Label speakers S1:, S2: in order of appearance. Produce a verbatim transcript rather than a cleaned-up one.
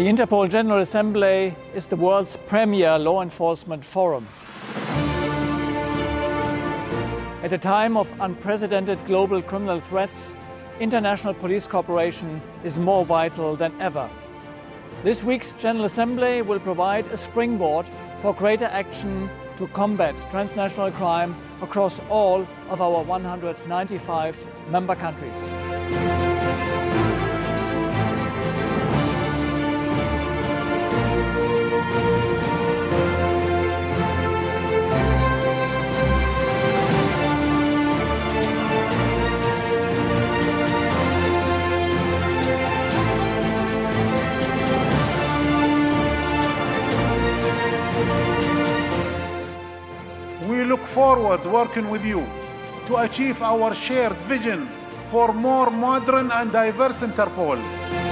S1: The INTERPOL General Assembly is the world's premier law enforcement forum. At a time of unprecedented global criminal threats, international police cooperation is more vital than ever. This week's General Assembly will provide a springboard for greater action to combat transnational crime across all of our one hundred ninety-five member countries.
S2: We look forward working with you to achieve our shared vision for more modern and diverse Interpol.